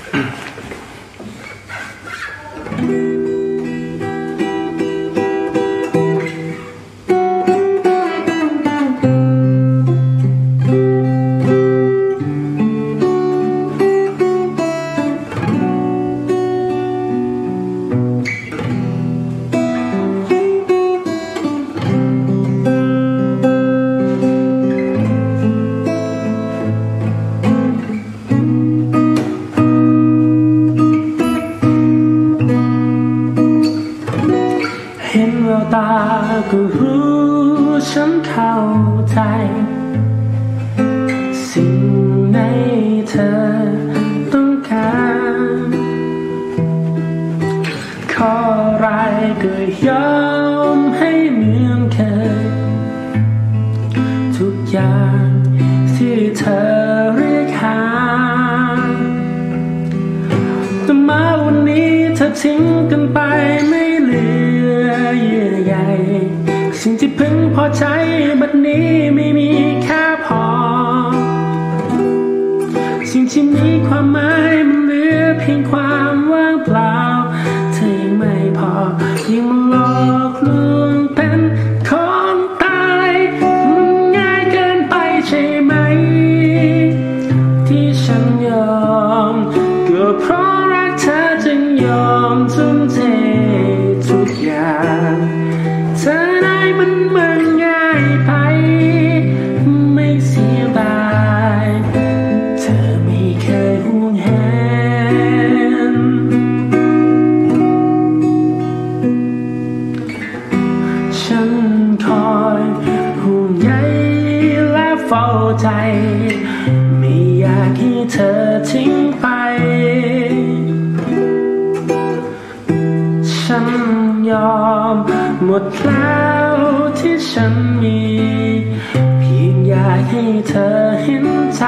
เห็นแววตาก็รู้ฉันเข้าใจสิ่งในเธอต้องการขออะไรก็ยอมให้เหมือนเคยทุกอย่างที่เธอเรียกหาแต่มาวันนี้เธอทิ้งกันไปไม่เหลือเยื่อใยสิ่งที่พึงพอใจบัดนี้ไม่มีแค่พอสิ่งที่มีความหมายมันเหลือเพียงความว่างเปล่าเธอยังไม่พอยังมาหลอกลวงเป็นของตายมันง่ายเกินไปใช่ไหมที่ฉันยอมก็เพราะรักเธอจึงยอมทุ่มเททุกอย่างเธอได้มันง่ายไปไม่เสียดายเธอไม่เคยห่วงแหนฉันคอยห่วงใยและเฝ้าใจไม่อยากให้เธอทิ้งไปฉันยอมหมดแล้วที่ฉันมีเพียงอยากให้เธอเห็นใจ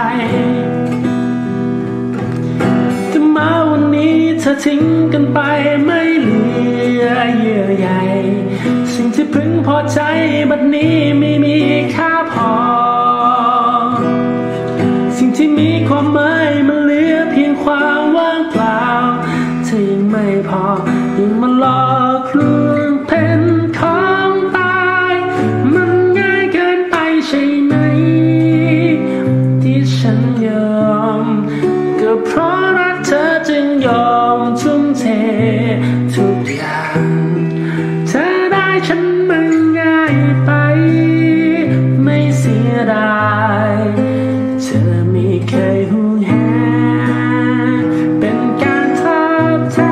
แต่มาวันนี้เธอทิ้งกันไปไม่เหลือเยื่อใยสิ่งที่พึงพอใจบัดนี้ไม่มีค่าพอสิ่งที่มีความหมายมันเหลือเพียงความว่างเปล่าเธอยังไม่พอยังมาหลอกลวงเป็นของตายมันง่ายเกินไปใช่ไหมที่ฉันยอมก็เพราะรักเธอจึงยอมทุ่มเททุกอย่างเธอได้ฉันมันง่ายไปไม่เสียดายเธอไม่เคยห่วงแหนเป็นการทดแท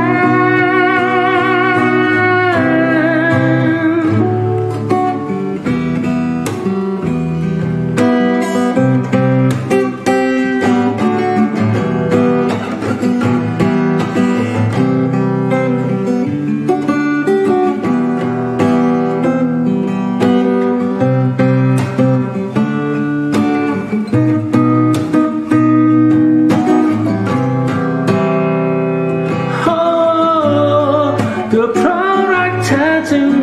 ก็เพราะรักเธอจึง